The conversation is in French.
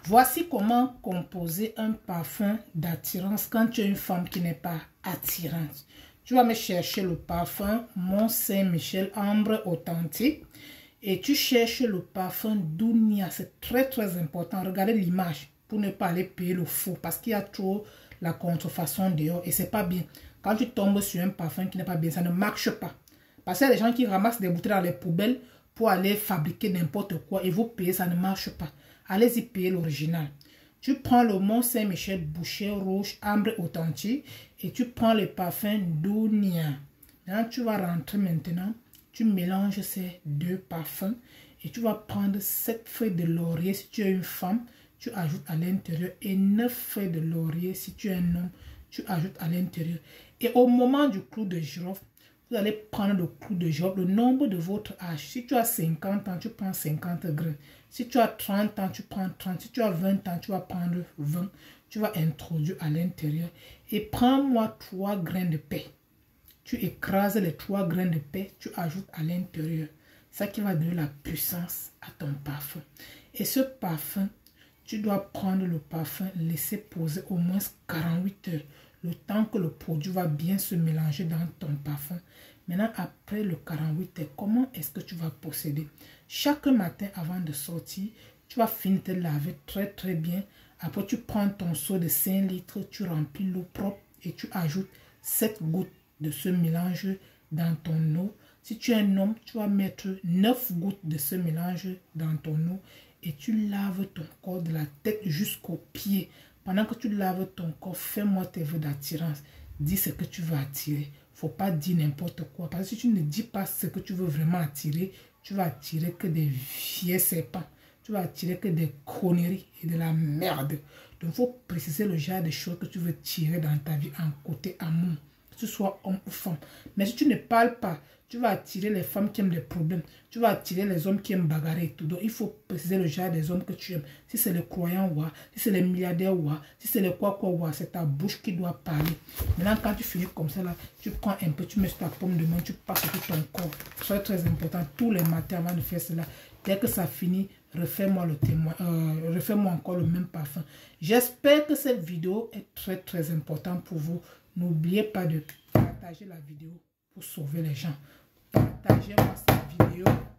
Voici comment composer un parfum d'attirance quand tu es une femme qui n'est pas attirante. Tu vas me chercher le parfum Mont Saint-Michel Ambre Authentique et tu cherches le parfum Dunia. C'est très important. Regardez l'image pour ne pas aller payer le fou parce qu'il y a trop la contrefaçon dehors et c'est pas bien. Quand tu tombes sur un parfum qui n'est pas bien, ça ne marche pas. Parce qu'il y a des gens qui ramassent des bouteilles dans les poubelles pour aller fabriquer n'importe quoi et vous payez, ça ne marche pas. Allez-y payer l'original. Tu prends le Mont Saint-Michel Boucher Rouge Ambre Authentique et tu prends le parfum Dunia. Maintenant, tu vas rentrer maintenant. Tu mélanges ces deux parfums et tu vas prendre 7 feuilles de laurier si tu es une femme. Tu ajoutes à l'intérieur et 9 feuilles de laurier si tu es un homme. Tu ajoutes à l'intérieur. Et au moment du clou de girofle, vous allez prendre le clou de girofle, le nombre de votre âge. Si tu as 50 ans, tu prends 50 grains. Si tu as 30 ans, tu prends 30. Si tu as 20 ans, tu vas prendre 20. Tu vas introduire à l'intérieur. Et prends-moi 3 grains de paix. Tu écrases les 3 grains de paix, tu ajoutes à l'intérieur. Ça qui va donner la puissance à ton parfum. Et ce parfum, tu dois prendre le parfum, laisser poser au moins 48 heures. Le temps que le produit va bien se mélanger dans ton parfum. Maintenant, après le 48 heures, comment est-ce que tu vas procéder? Chaque matin avant de sortir, tu vas finir de te laver très bien. Après, tu prends ton seau de 5 litres, tu remplis l'eau propre et tu ajoutes 7 gouttes de ce mélange dans ton eau. Si tu es un homme, tu vas mettre 9 gouttes de ce mélange dans ton eau et tu laves ton corps de la tête jusqu'aux pieds. Pendant que tu laves ton corps, fais-moi tes vœux d'attirance. Dis ce que tu veux attirer. Il ne faut pas dire n'importe quoi. Parce que si tu ne dis pas ce que tu veux vraiment attirer, tu vas attirer que des vieux serpents. Tu vas attirer que des conneries et de la merde. Donc, il faut préciser le genre de choses que tu veux tirer dans ta vie en côté amour. Que tu sois homme ou femme. Mais si tu ne parles pas, tu vas attirer les femmes qui aiment des problèmes. Tu vas attirer les hommes qui aiment bagarrer et tout. Donc, il faut préciser le genre des hommes que tu aimes. Si c'est les croyants, si c'est les milliardaires, si c'est les quoi, c'est ta bouche qui doit parler. Maintenant, quand tu finis comme ça, là, tu prends un peu, tu mets sur ta paume de main, tu passes sur ton corps. C'est très important. Tous les matins avant de faire cela, dès que ça finit, refais-moi le témoin, refais-moi encore le même parfum. J'espère que cette vidéo est très importante pour vous. N'oubliez pas de partager la vidéo pour sauver les gens. Partagez-moi cette vidéo